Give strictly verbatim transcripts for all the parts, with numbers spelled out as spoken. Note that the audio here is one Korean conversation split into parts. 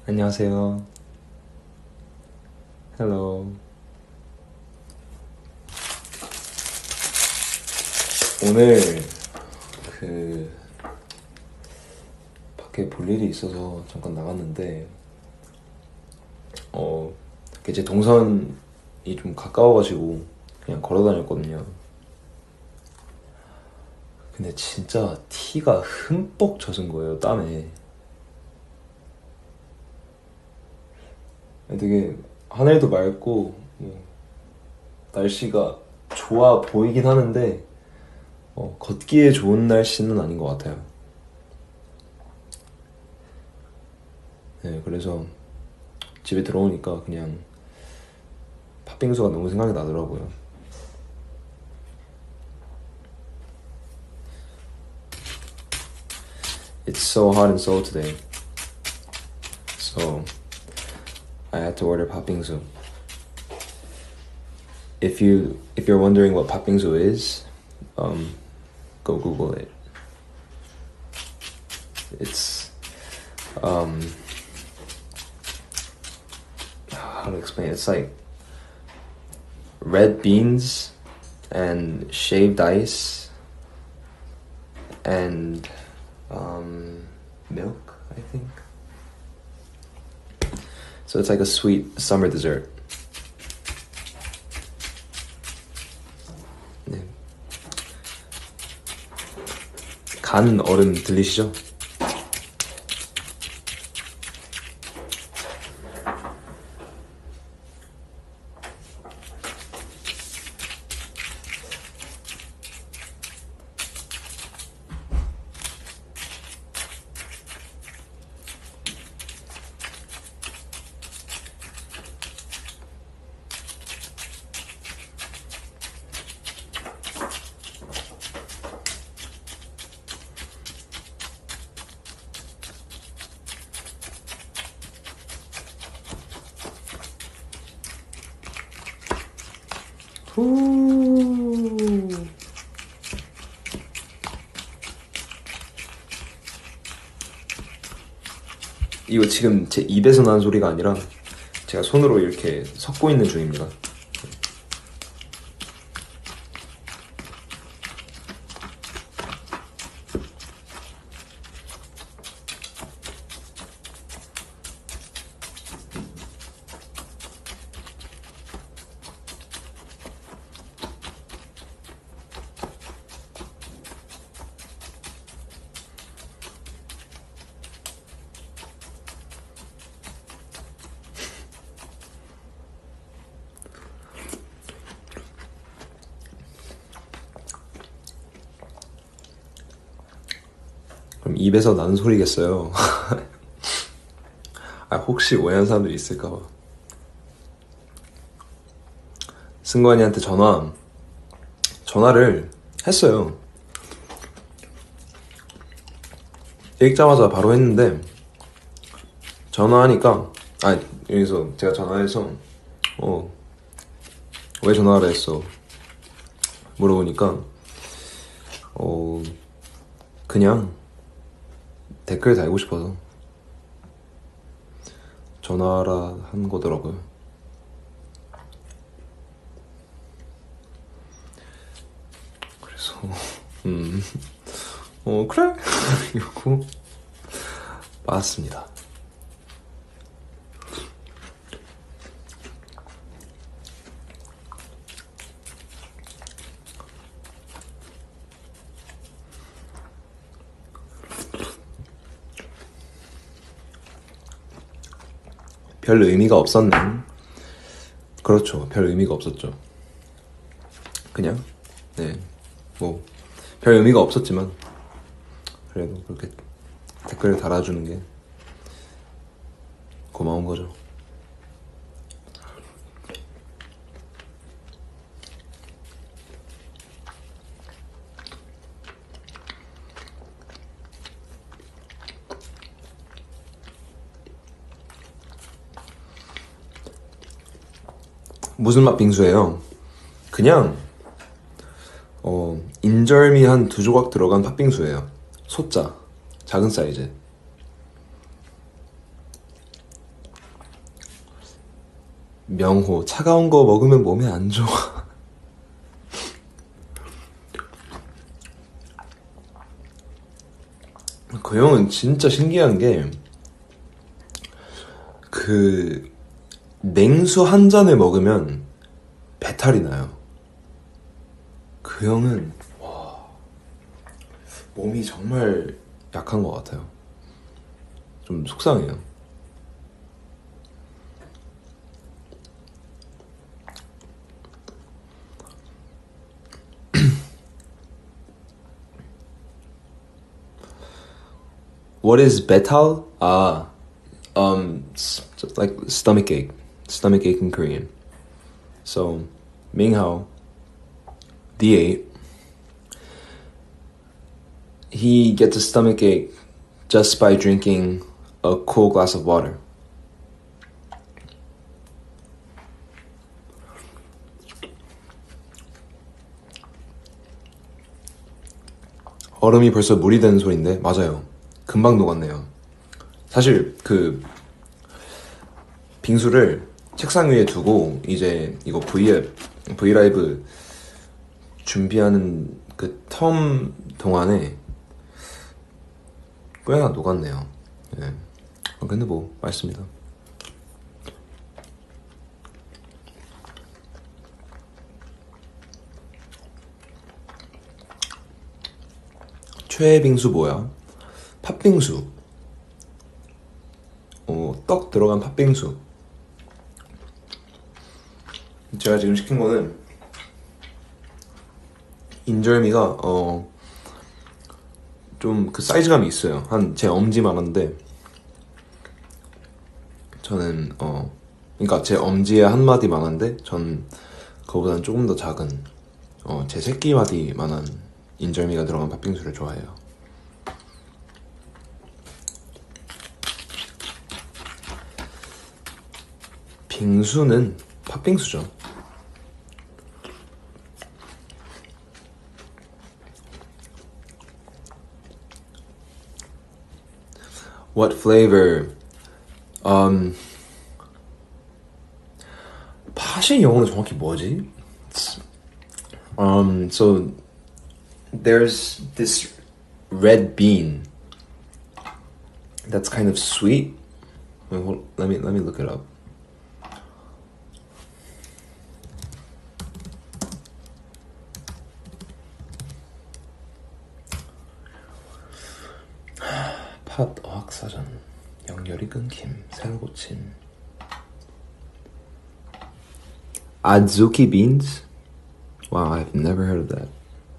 안녕하세요. 헬로. 오늘 그 밖에 볼 일이 있어서 잠깐 나갔는데 어 제 동선이 좀 가까워가지고 그냥 걸어 다녔거든요. 근데 진짜 티가 흠뻑 젖은 거예요, 땀에. 되게 하늘도 맑고 뭐 날씨가 좋아 보이긴 하는데 어, 걷기에 좋은 날씨는 아닌 것 같아요. 네, 그래서 집에 들어오니까 그냥 팥빙수가 너무 생각이 나더라고요. It's so hot and so today. So I had to order 팥빙수. If you if you're wondering what 팥빙수 is, um, go Google it. It's um how to explain it? It's like red beans and shaved ice and um, milk, I think. So it's like a sweet summer dessert. 네. 간 얼음 들리시죠? 후. 이거 지금 제 입에서 나는 소리가 아니라 제가 손으로 이렇게 섞고 있는 중입니다. 그럼 입에서 나는 소리겠어요. 아, 혹시 오해한 사람들이 있을까봐. 승관이한테 전화 전화를 했어요. 읽자마자 바로 했는데 전화하니까 아 여기서 제가 전화해서 어 왜 전화를 했어 물어보니까 어 그냥 댓글 달고 싶어서 전화라 한 거더라고요. 그래서 음 어 그래? 이러고 맞습니다. 별 의미가 없었네. 그렇죠. 별 의미가 없었죠. 그냥 네 뭐 별 의미가 없었지만 그래도 그렇게 댓글을 달아주는 게 고마운 거죠. 무슨 맛 빙수예요? 그냥 어 인절미 한 두 조각 들어간 팥빙수예요. 소짜 작은 사이즈. 명호, 차가운 거 먹으면 몸에 안 좋아. 그 형은 진짜 신기한 게, 그, 냉수 한 잔을 먹으면 배탈이 나요. 그 형은, 와, 몸이 정말 약한 것 같아요. 좀 속상해요. What is betal? Ah, um, s- like stomach ache. Stomach ache in Korean. So, Minghao, D eight, he gets a stomach ache just by drinking a cool glass of water. 얼음이 벌써 물이 되는 소리인데, 맞아요. 금방 녹았네요. 사실 그 빙수를 책상 위에 두고 이제 이거 브이앱, 브이라이브 준비하는 그 텀 동안에 꽤나 녹았네요. 예. 근데 뭐 맛있습니다. 최애 빙수 뭐야? 팥빙수. 어, 떡 들어간 팥빙수. 제가 지금 시킨 거는 인절미가 어 좀 그 사이즈감이 있어요. 한 제 엄지만한데 저는 어 그러니까 제 엄지의 한 마디만한데 전 그거보다는 조금 더 작은 어 제 새끼 마디만한 인절미가 들어간 팥빙수를 좋아해요. 빙수는 팥빙수죠. What flavor? Um, 팥의 영어는 정확히 뭐지? Um, so there's this red bean that's kind of sweet. Wait, hold, let me let me look it up. 팥 어학사전 연결이 끊김 새로 고침. Adzuki beans? Wow, I've never heard of that.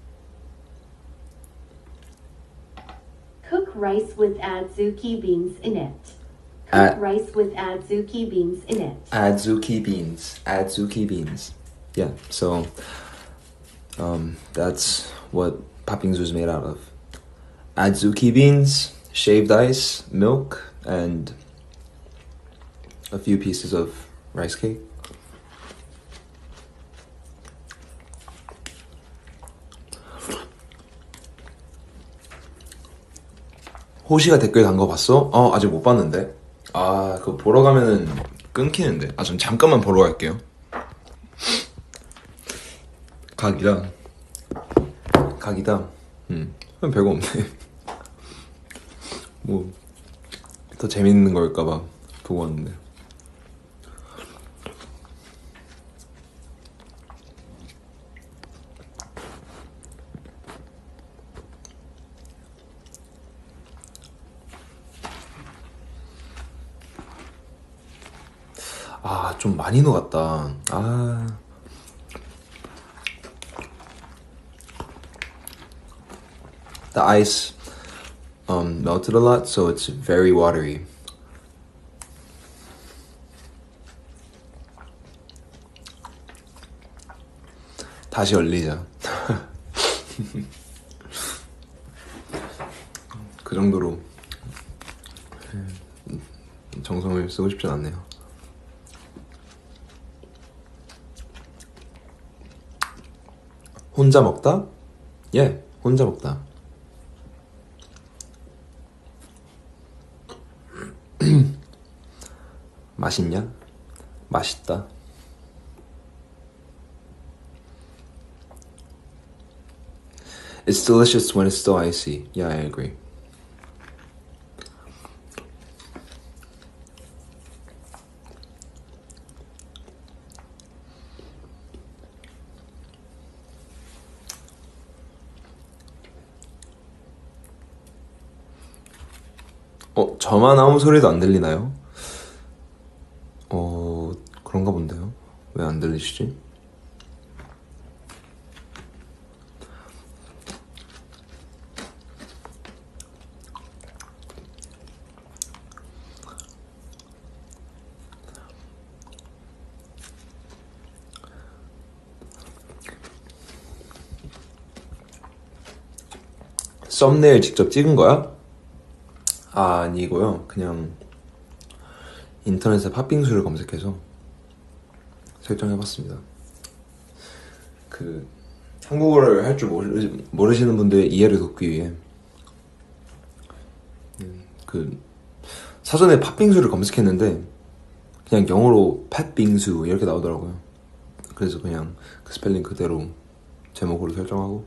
Cook rice with adzuki beans in it. Cook Ad- rice with adzuki beans in it. Adzuki beans. Adzuki beans. Yeah, so um, that's what 팥빙수 is made out of. Adzuki beans, shaved ice, milk, and a few pieces of rice cake. 호시가 댓글 단 거 봤어? 어, 아직 못 봤는데. 아, 그거 보러 가면은 끊기는데. 아, 좀 잠깐만 보러 갈게요. 각이다. 각이다. 음, 그럼 별거 없네. 뭐, 더 재밌는 걸까봐 보고 왔는데. 아, 좀 많이 녹았다. 아. The ice um, melted a lot, so it's very watery. 다시 얼리자. 그 정도로 정성을 쓰고 싶진 않네요. 혼자 먹다? 예, 혼자 먹다. 맛있냐? 맛있다. It's delicious when it's still icy. Yeah, I agree. 어, 저만 아무 소리도 안 들리나요? 어, 그런가 본데요. 왜 안 들리시지? 썸네일 직접 찍은 거야? 아, 아니고요. 그냥 인터넷에 팥빙수를 검색해서 설정해봤습니다. 그 한국어를 할 줄 모르, 모르시는 분들의 이해를 돕기 위해 그 사전에 팥빙수를 검색했는데 그냥 영어로 팥빙수 이렇게 나오더라고요. 그래서 그냥 그 스펠링 그대로 제목으로 설정하고.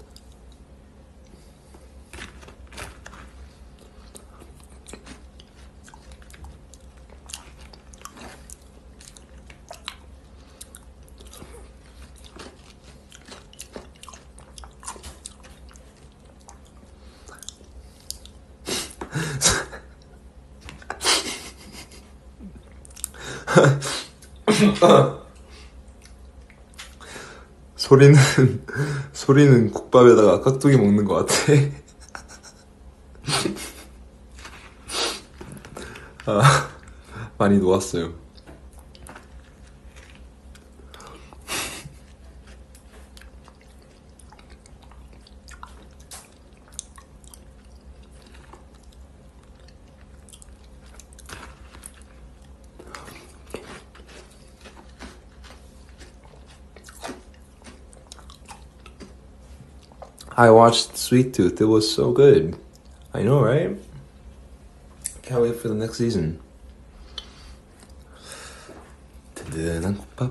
소리는 소리는 국밥에다가 깍두기 먹는 것 같아. 아, 많이 녹았어요. I watched Sweet Tooth. It was so good. I know, right? Can't wait for the next season. 든든한 국밥.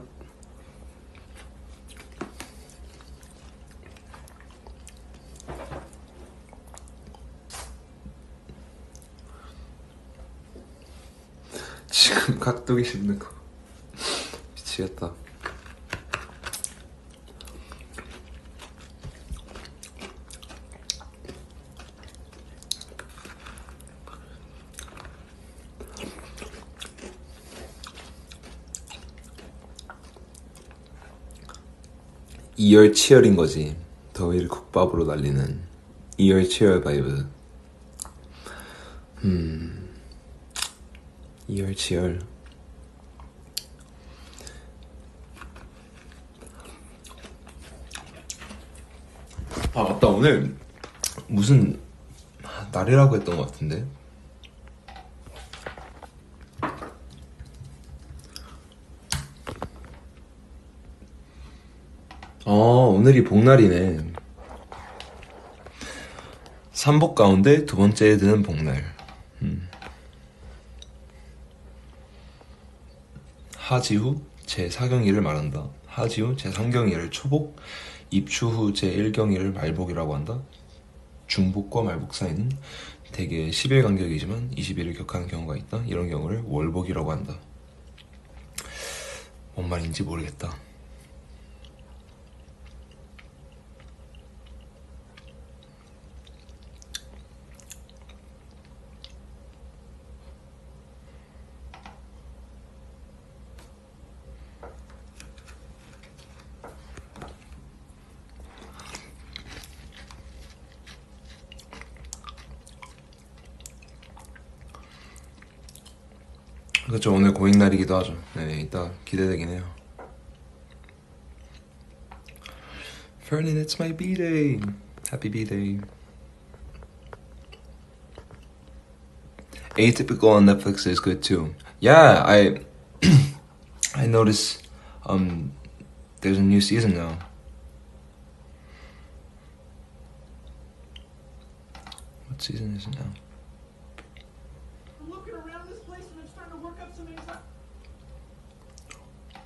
지금 깍두기 씹는 거 미치겠다. 이열치열인 거지. 더위를 국밥으로 날리는 이열치열 바이브. 음, 이열치열. 아 맞다, 오늘 무슨 날이라고 했던 것 같은데. 어, 오늘이 복날이네. 삼복 가운데 두 번째에 드는 복날. 음. 하지 후 제사경일을 말한다. 하지 후 제삼경일을 초복, 입추 후 제일경일을 말복이라고 한다. 중복과 말복 사이는 대개 십 일 간격이지만 이십 일을 격하는 경우가 있다. 이런 경우를 월복이라고 한다. 뭔 말인지 모르겠다. 그렇죠, 오늘 고잉날이기도 하죠. 네, 이따 기대되긴 해요. Fernin, it's my B-day. Happy B-day. Atypical on Netflix is good too. Yeah, I I noticed um there's a new season now. What season is it now? I'm looking around this place and I'm starting to work up some anxiety.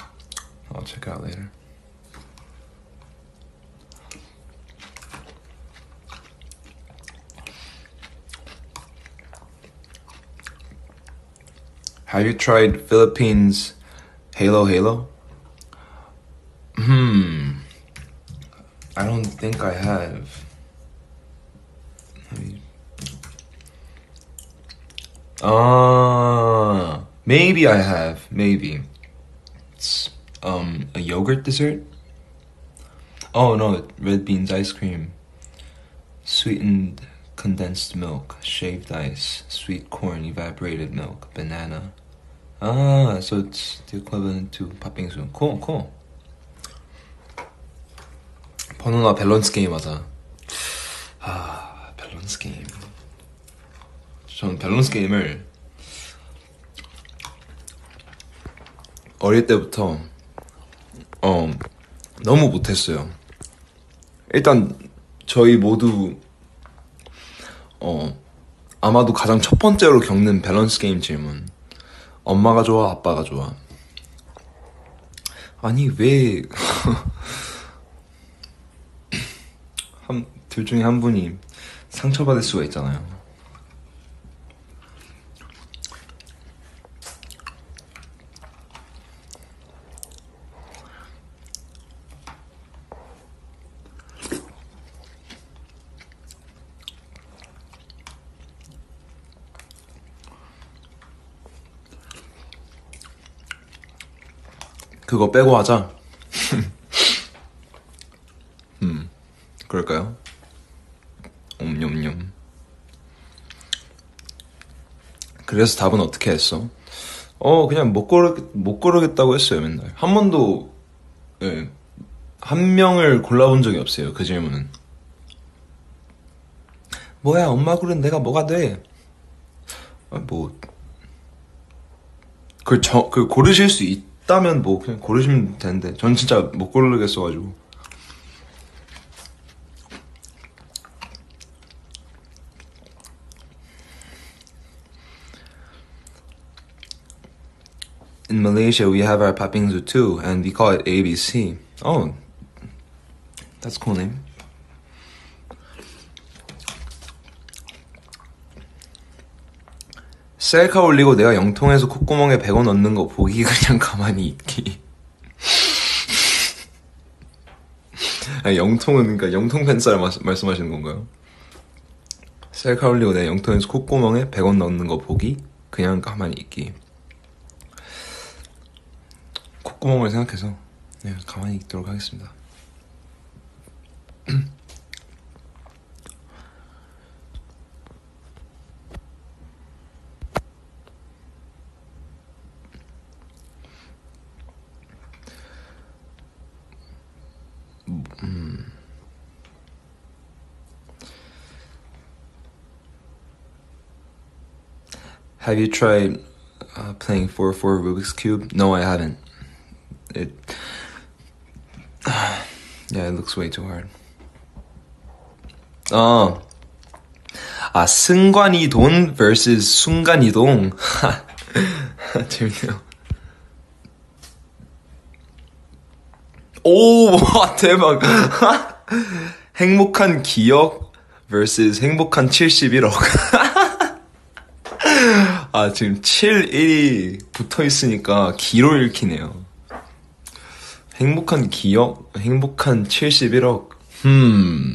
I'll check out later. Have you tried Philippines Halo Halo? Hmm. I don't think I have. Let me... Ah, maybe I have. Maybe. It's um a yogurt dessert. Oh no, red beans ice cream, sweetened condensed milk, shaved ice, sweet corn, evaporated milk, banana. Ah, so it's the equivalent to 팥빙수. Cool, cool. 번호나 밸런스 게임 하자. 아, 밸런스 게임. 저는 밸런스 게임을 어릴 때부터 어 너무 못했어요. 일단 저희 모두 어 아마도 가장 첫 번째로 겪는 밸런스 게임 질문. 엄마가 좋아, 아빠가 좋아? 아니 왜 한, 둘 중에 한 분이 상처받을 수가 있잖아요. 그거 빼고 하자. 음, 그럴까요? 옴뇸뇸. 그래서 답은 어떻게 했어? 어, 그냥 못 고르, 못 고르겠다고 했어요, 맨날. 한 번도, 예, 한 명을 골라본 적이 없어요, 그 질문은. 뭐야, 엄마 고른 내가 뭐가 돼? 아, 뭐, 그, 저, 그, 고르실 수 있다면 뭐, 그냥 고르시면 되는데. 전 진짜 못 고르겠어가지고. In Malaysia, we have our 팥빙수 too, and we call it A B C. Oh, that's a cool name. 셀카 올리고 내가 영통에서 콧구멍에 백 원 넣는 거 보기 그냥 가만히 있기. 아니, 영통은 그러니까 영통 팬쌀 말씀하시는 건가요? 셀카 올리고 내가 영통에서 콧구멍에 백 원 넣는 거 보기 그냥 가만히 있기. 콧구멍을 생각해서 네, 가만히 있도록 하겠습니다. 음. Have you tried uh, playing four four Rubik's Cube? No, I haven't. It, yeah, it looks way too hard. 어, 아, 승관이동 vs 순간이동. 재밌네요. 오, 와, 대박. 행복한 기억 vs 행복한 칠십일억. 아, 지금 칠, 일이 붙어 있으니까 기로 읽히네요. 행복한 기억, 행복한 칠십일억. 음.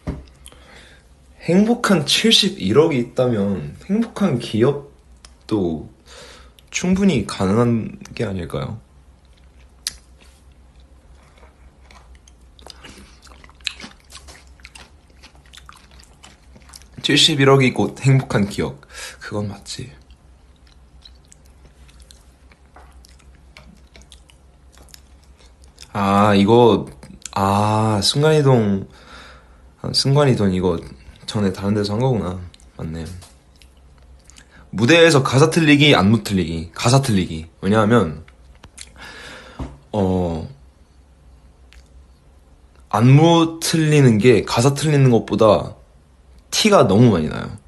행복한 칠십일억이 있다면 행복한 기억도 충분히 가능한 게 아닐까요? 칠십일억이 곧 행복한 기억. 그건 맞지. 아, 이거, 아, 순간이동, 아, 순간이동 이거 전에 다른 데서 한 거구나. 맞네. 무대에서 가사 틀리기, 안무 틀리기. 가사 틀리기. 왜냐하면, 어, 안무 틀리는 게 가사 틀리는 것보다 티가 너무 많이 나요.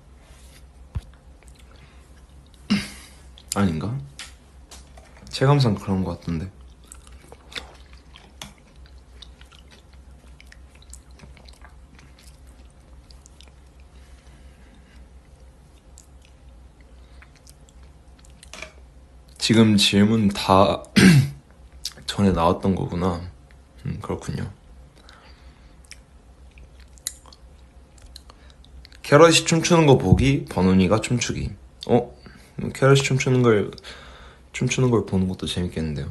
아닌가? 체감상 그런 것 같던데. 지금 질문 다 전에 나왔던 거구나. 음, 그렇군요. 캐럿이 춤추는 거 보기, 버논이가 춤추기. 어? 캐럿이 춤추는 걸 춤추는 걸 보는 것도 재밌겠는데요.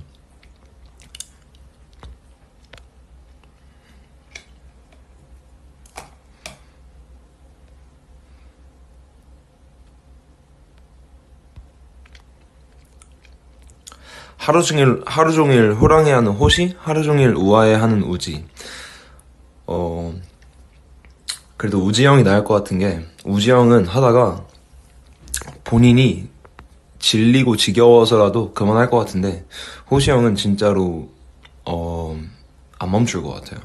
하루 종일 하루 종일 호랑이하는 호시, 하루 종일 우아해하는 우지. 어 그래도 우지 형이 나을 것 같은 게, 우지 형은 하다가 본인이 질리고 지겨워서라도 그만할 것 같은데, 호시 형은 진짜로 어 안 멈출 것 같아요.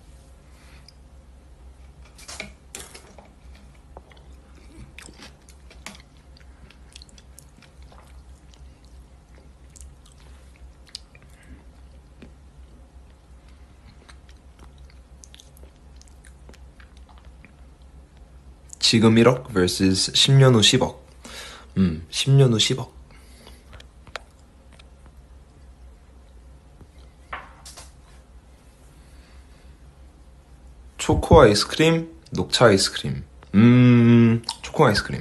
지금 일억 vs 십 년 후 십억. 음, 십 년 후 십억. 초코 아이스크림, 녹차 아이스크림. 음, 초코 아이스크림.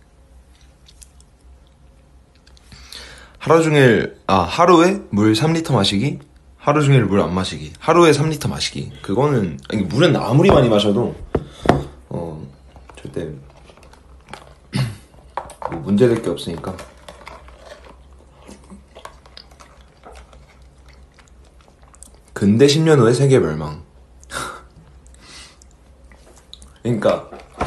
하루 종일, 아, 하루에 물 삼 리터 마시기, 하루 종일 물 안 마시기, 하루에 삼 리터 마시기. 그거는, 아니, 물은 아무리 많이 마셔도, 어, 절대, 뭐 문제될 게 없으니까. 근대 십 년 후에 세계 멸망. 그러니까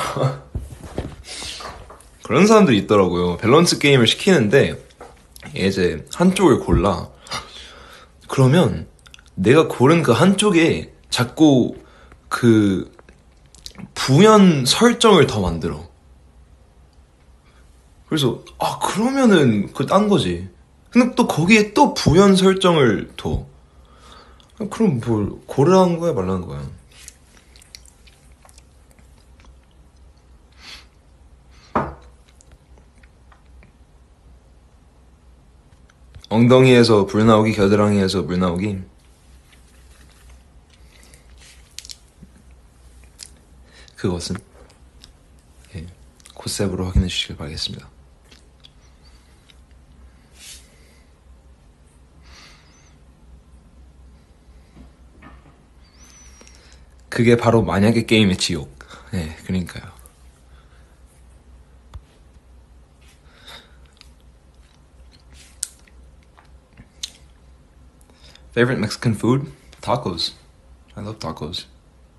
그런 사람들이 있더라고요. 밸런스 게임을 시키는데 이제 한쪽을 골라. 그러면 내가 고른 그 한쪽에 자꾸 그 부연 설정을 더 만들어. 그래서 아 그러면은 그 딴 거지. 근데 또 거기에 또 부연 설정을 둬. 그럼 뭘 고르라는 거야 말라는 거야. 엉덩이에서 불 나오기, 겨드랑이에서 물 나오기. 그것은 예, 코셉으로 확인해 주시길 바라겠습니다. 그게 바로 만약의 게임의 지옥. 예, 그러니까요. Favorite Mexican food? Tacos. I love tacos.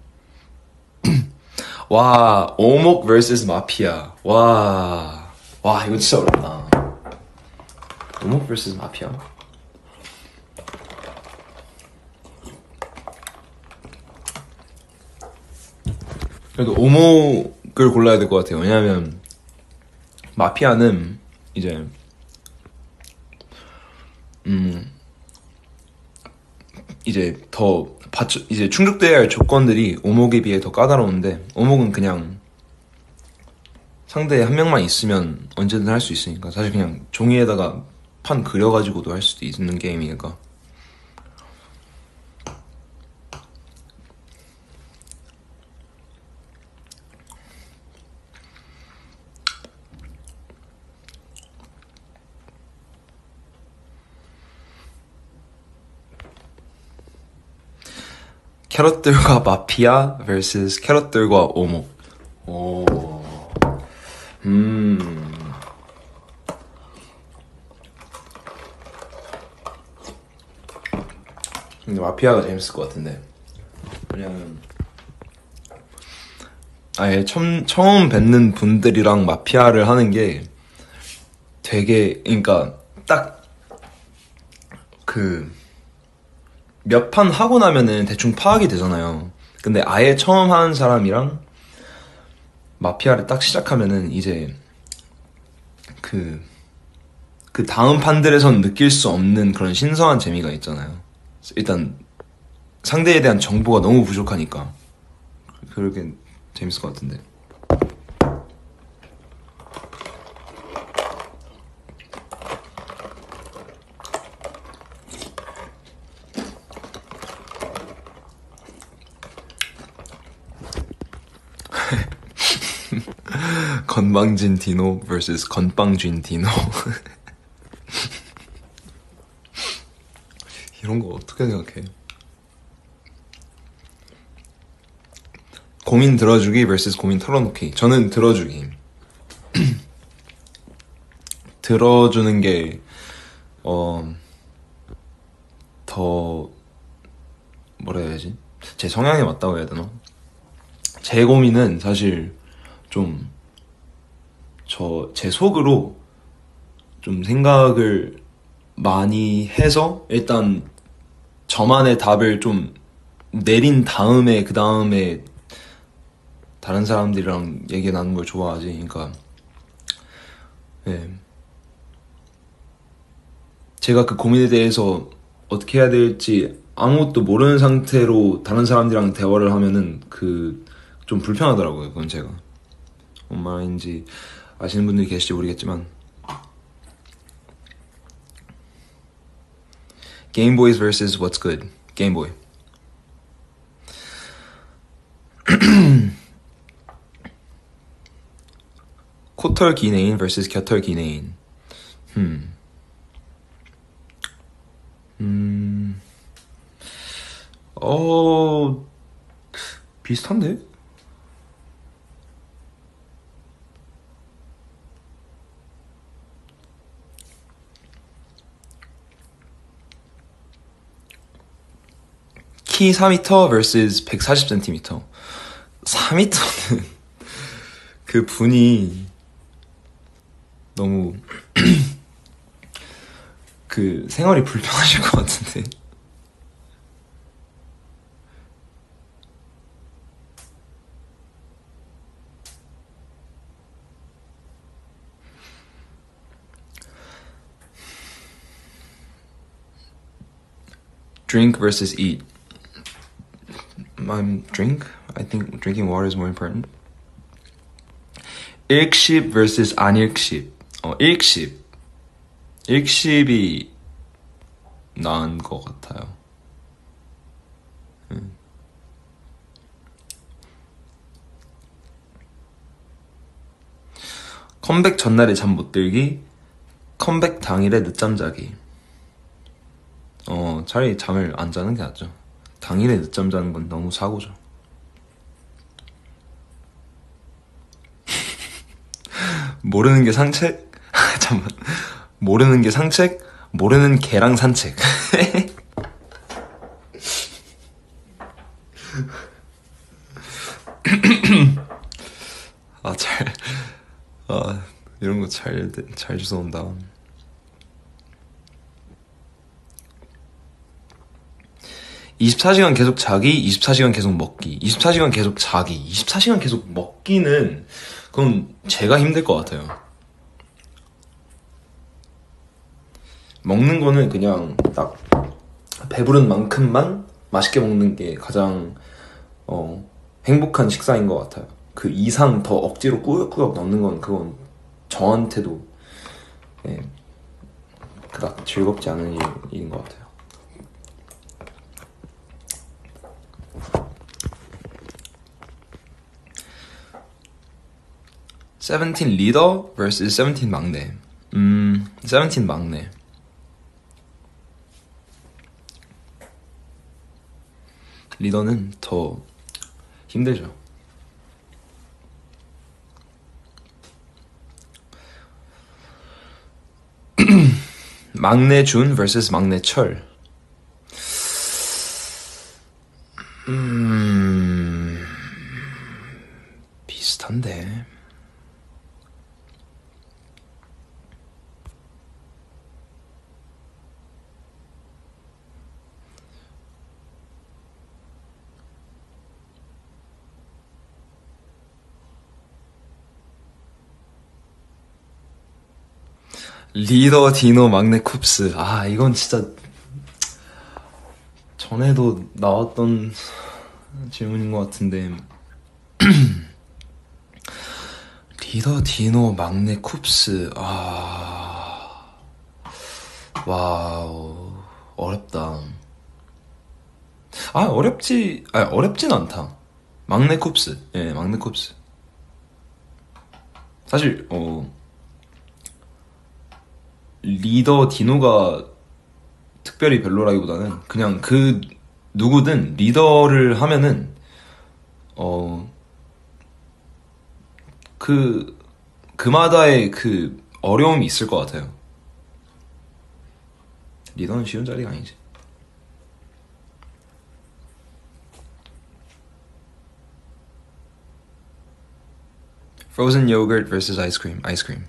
와, 오목 vs 마피아. 와, 와 이거 진짜 어렵다. 오목 vs 마피아. 그래도 오목을 골라야 될 것 같아요. 왜냐면 마피아는 이제 음 이제 더 받쳐, 이제 충족돼야 할 조건들이 오목에 비해 더 까다로운데, 오목은 그냥 상대에 한 명만 있으면 언제든 할 수 있으니까, 사실 그냥 종이에다가 판 그려가지고도 할 수도 있는 게임이니까. 캐럿들과 마피아 vs 캐럿들과 오목. 오, 음. 근데 마피아가 재밌을 것 같은데. 왜냐면 아예 처음 처음 뵙는 분들이랑 마피아를 하는 게 되게, 그러니까 딱 그 몇 판 하고 나면은 대충 파악이 되잖아요. 근데 아예 처음 하는 사람이랑 마피아를 딱 시작하면은 이제 그, 그 다음 판들에선 느낄 수 없는 그런 신선한 재미가 있잖아요. 일단 상대에 대한 정보가 너무 부족하니까 그렇게 재밌을 것 같은데. 건방진 디노 vs 건빵쥔 디노. 이런 거 어떻게 생각해? 고민 들어주기 vs 고민 털어놓기. 저는 들어주기. 들어주는 게 어, 더 뭐라 해야지? 제 성향에 맞다고 해야 되나? 제 고민은 사실 좀 저 제 속으로 좀 생각을 많이 해서 일단 저만의 답을 좀 내린 다음에 그 다음에 다른 사람들이랑 얘기 나누는 걸 좋아하지. 그러니까 네. 제가 그 고민에 대해서 어떻게 해야 될지 아무것도 모르는 상태로 다른 사람들이랑 대화를 하면은 그 좀 불편하더라고요. 그건 제가 뭔 말인지 아시는 분들이 계실지 모르겠지만. Game Boys vs What's Good. Game Boy. 코털 기내인 vs 곁털 기내인. 음. 음. 어. 비슷한데? 키 사 미터 vs 백사십 센티미터. 사 미터는 그 분이 너무 그 생활이 불편하실 것 같은데. Drink versus eat. I'm drink. I think drinking water is more important. 일식 vs 안일식. 어, 일식. 일식이 나은 것 같아요. 음. 컴백 전날에 잠 못 들기, 컴백 당일에 늦잠 자기. 어, 차라리 잠을 안 자는 게 낫죠. 당일에 늦잠 자는 건 너무 사고죠. 모르는 게 산책? 잠깐만. 모르는 게 산책? 모르는 개랑 산책. 아, 잘, 아, 이런 거 잘, 잘 주워온다. 이십사 시간 계속 자기, 이십사 시간 계속 먹기. 이십사 시간 계속 자기, 이십사 시간 계속 먹기는 그건 제가 힘들 것 같아요. 먹는 거는 그냥 딱 배부른 만큼만 맛있게 먹는 게 가장 어, 행복한 식사인 것 같아요. 그 이상 더 억지로 꾸역꾸역 넣는 건 그건 저한테도 예, 그닥 즐겁지 않은 일, 일인 것 같아요. 세븐틴 리더 vs 세븐틴 막내. 음, 세븐틴 막내. 리더는 더 힘들죠. 막내 준 vs 막내 철. 음, 비슷한데. 리더 디노 막내 쿱스. 아, 이건 진짜 전에도 나왔던 질문인 것 같은데. 리더 디노 막내 쿱스. 아, 와우, 어렵다. 아, 어렵지. 아, 어렵진 않다. 막내 쿱스. 예, 막내 쿱스. 사실 어 리더 디노가 특별히 별로라기보다는 그냥 그 누구든 리더를 하면은 어 그 그마다의 그 어려움이 있을 것 같아요. 리더는 쉬운 자리가 아니지. Frozen yogurt versus ice cream. Ice cream.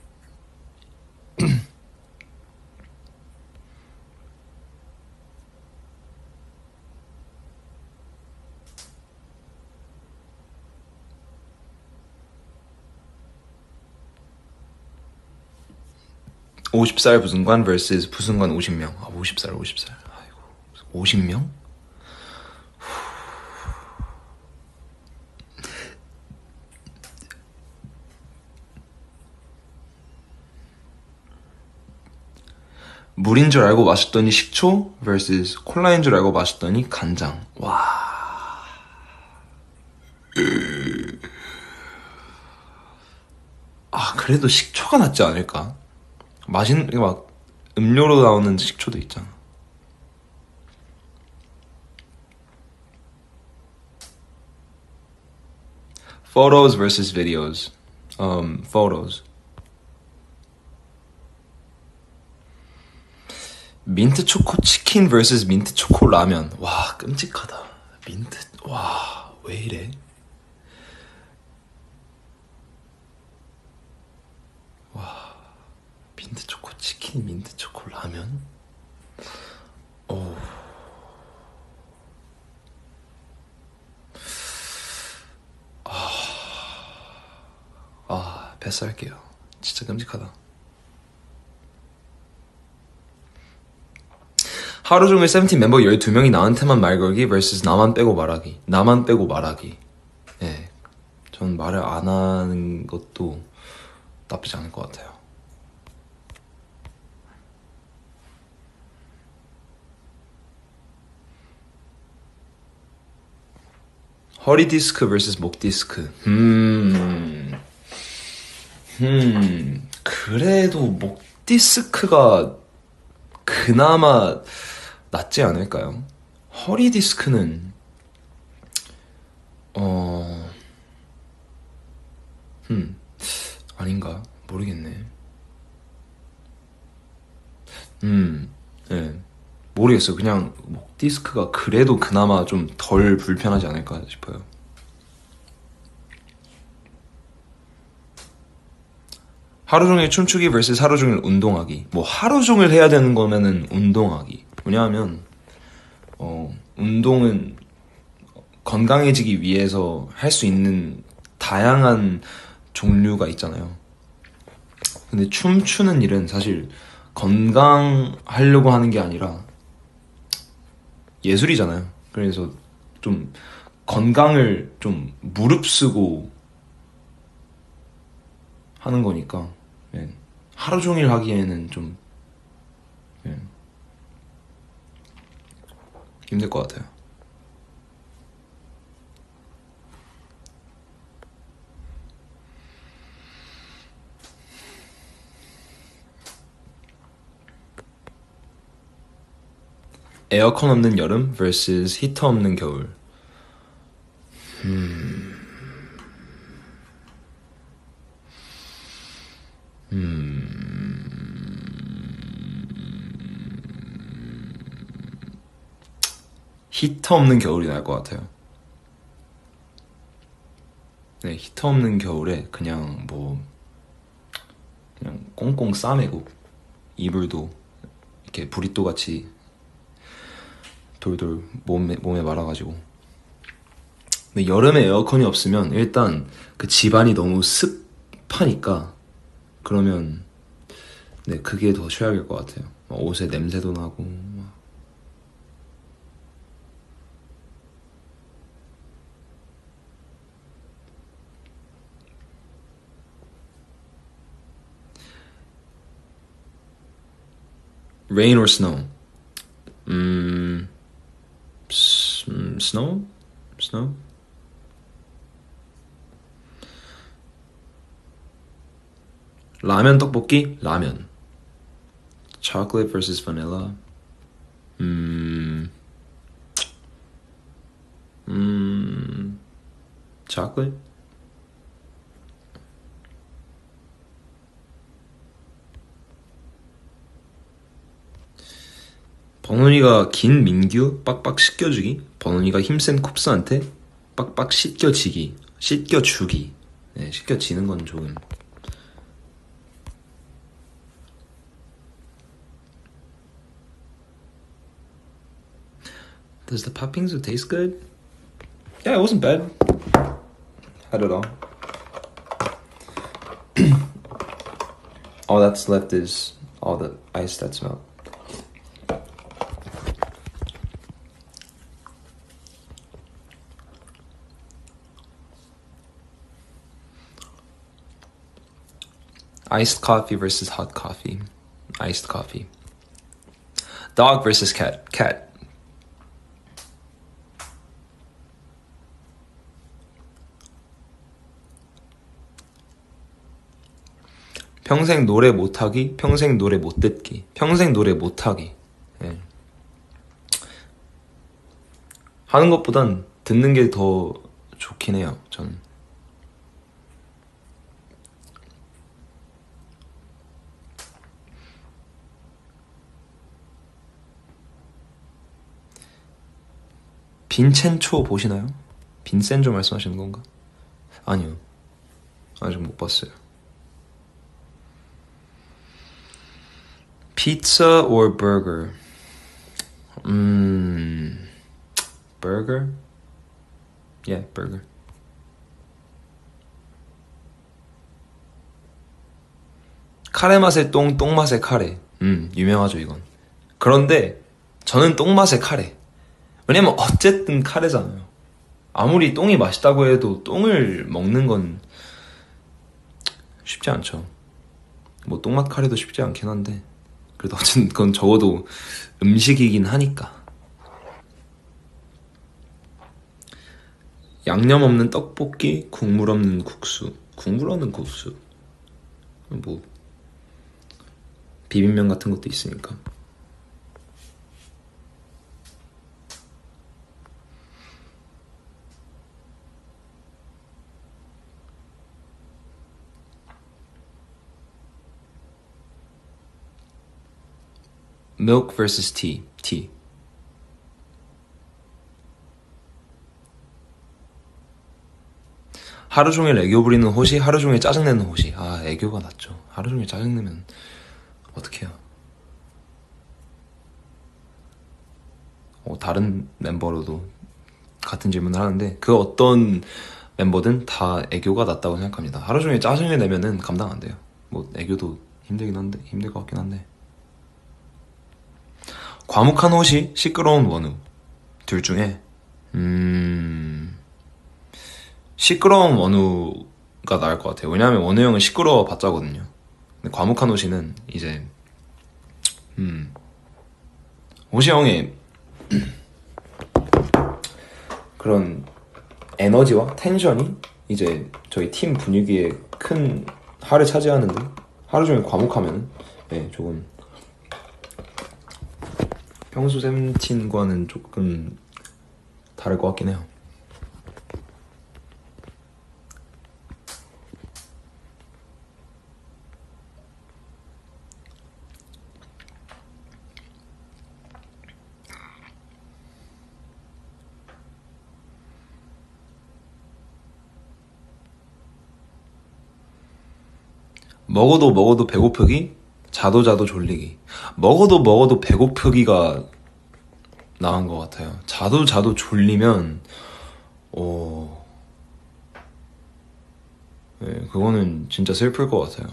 오십 살 부승관 vs 부승관 오십 명. 아, 오십 살, 오십 살. 아이고, 오십 명? 물인 줄 알고 마셨더니 식초 vs 콜라인 줄 알고 마셨더니 간장. 와. 아, 그래도 식초가 낫지 않을까? 맛있는, 막, 음료로 나오는 식초도 있잖아. Photos versus videos. Um, photos. 민트 초코 치킨 vs 민트 초코 라면. 와, 끔찍하다. 민트, 와, 왜 이래? 와, 민트 초코 치킨, 민트 초코 라면? 오. 아, 아, 패스할게요. 진짜 끔찍하다. 하루 종일 세븐틴 멤버 열두 명이 나한테만 말 걸기 vs 나만 빼고 말하기. 나만 빼고 말하기. 예. 네, 전 말을 안 하는 것도 나쁘지 않을 것 같아요. 허리 디스크 vs 목 디스크. 음. 음. 그래도 목 디스크가 그나마 낫지 않을까요? 허리 디스크는 어... 음... 아닌가? 모르겠네. 음... 네. 모르겠어요. 그냥 목 디스크가 그래도 그나마 좀 덜 불편하지 않을까 싶어요. 하루 종일 춤추기 vs 하루 종일 운동하기. 뭐 하루 종일 해야 되는 거면은 운동하기. 왜냐하면 어, 운동은 건강해지기 위해서 할 수 있는 다양한 종류가 있잖아요. 근데 춤추는 일은 사실 건강하려고 하는 게 아니라 예술이잖아요. 그래서 좀 건강을 좀 무릅쓰고 하는 거니까 예. 하루 종일 하기에는 좀 예. 힘들 것 같아요. 에어컨 없는 여름 vs 히터 없는 겨울. 음... 음... 히터 없는 겨울이 나을 것 같아요. 네, 히터 없는 겨울에 그냥 뭐 그냥 꽁꽁 싸매고 이불도 이렇게 부리또 같이 돌돌 몸에, 몸에 말아가지고. 근데 여름에 에어컨이 없으면 일단 그 집안이 너무 습하니까 그러면 네, 그게 더 최악일 것 같아요. 옷에 냄새도 나고 막. Rain or snow? 음, 스, 음, snow? snow? 라면 떡볶이 라면. Chocolate versus vanilla. 음, 음, chocolate. 버논이가 긴 민규 빡빡 씻겨주기. 버논이가 힘센 쿱스한테 빡빡 씻겨지기. 씻겨주기. 네, 씻겨지는 건 조금. Does the 팥빙수 taste good? Yeah, it wasn't bad. Had it all. All that's left is all the ice that's melted. Iced coffee versus hot coffee. Iced coffee. Dog versus cat. Cat. 평생 노래 못하기, 평생 노래 못 듣기. 평생 노래 못하기. 예. 하는 것보단 듣는 게 더 좋긴 해요, 저는. 빈첸초 보시나요? 빈센조 말씀하시는 건가? 아니요. 아직 못 봤어요. Pizza or burger? 음... burger? Yeah, burger. 카레 맛의 똥, 똥 맛의 카레. 음, 유명하죠, 이건. 그런데 저는 똥 맛의 카레. 왜냐면 어쨌든 카레잖아요. 아무리 똥이 맛있다고 해도 똥을 먹는 건 쉽지 않죠. 뭐 똥맛 카레도 쉽지 않긴 한데 그래도 어쨌든 그건 적어도 음식이긴 하니까. 양념 없는 떡볶이, 국물 없는 국수. 국물 없는 국수. 뭐 비빔면 같은 것도 있으니까. Milk versus tea. tea. 하루 종일 애교 부리는 호시, 하루 종일 짜증내는 호시. 아, 애교가 낫죠. 하루 종일 짜증내면 어떡해요. 어, 다른 멤버로도 같은 질문을 하는데 그 어떤 멤버든 다 애교가 낫다고 생각합니다. 하루 종일 짜증을 내면은 감당 안 돼요. 뭐 애교도 힘들긴 한데 힘들 것 같긴 한데. 과묵한 호시, 시끄러운 원우. 둘 중에 음... 시끄러운 원우가 나을 것 같아요. 왜냐하면 원우 형은 시끄러워 봤자거든요. 근데 과묵한 호시는 이제 음... 호시 형의 그런 에너지와 텐션이 이제 저희 팀 분위기에 큰 할을 차지하는데 하루 종일 과묵하면 네, 조금 평소 샘틴과는 조금 다를 것 같긴 해요. 먹어도 먹어도 배고프기, 자도 자도 졸리기. 먹어도 먹어도 배고프기가 나은 것 같아요. 자도 자도 졸리면 어... 네, 그거는 진짜 슬플 것 같아요.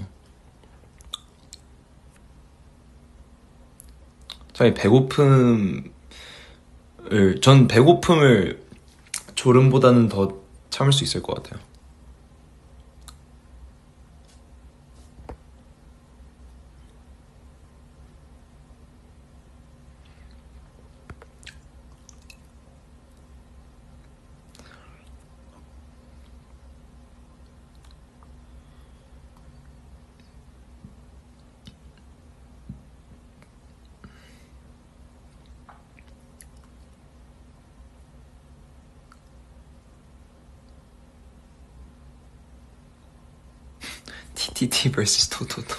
차라리 배고픔을 전 배고픔을 졸음보다는 더 참을 수 있을 것 같아요. 티티티 vs 토토토.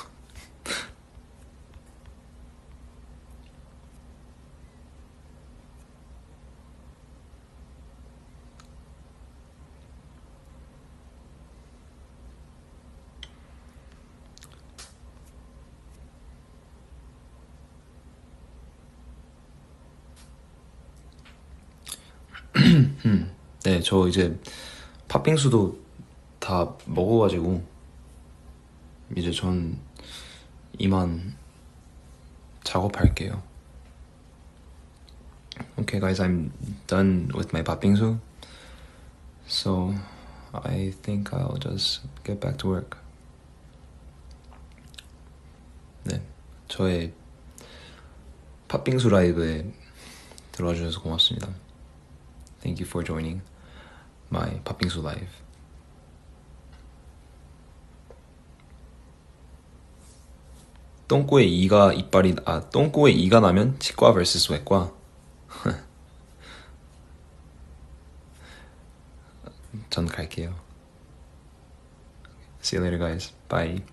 네, 저 이제 팥빙수도 다 먹어가지고 이제 전 이만 작업할게요. Okay, guys, I'm done with my 팥빙수, so I think I'll just get back to work. 네, 저의 팥빙수 라이브에 들어와 주셔서 고맙습니다. Thank you for joining my 팥빙수 live. 똥꼬에 이가 이빨이 아 똥꼬에 이가 나면 치과 vs 외과. 전 갈게요. See you later, guys. Bye.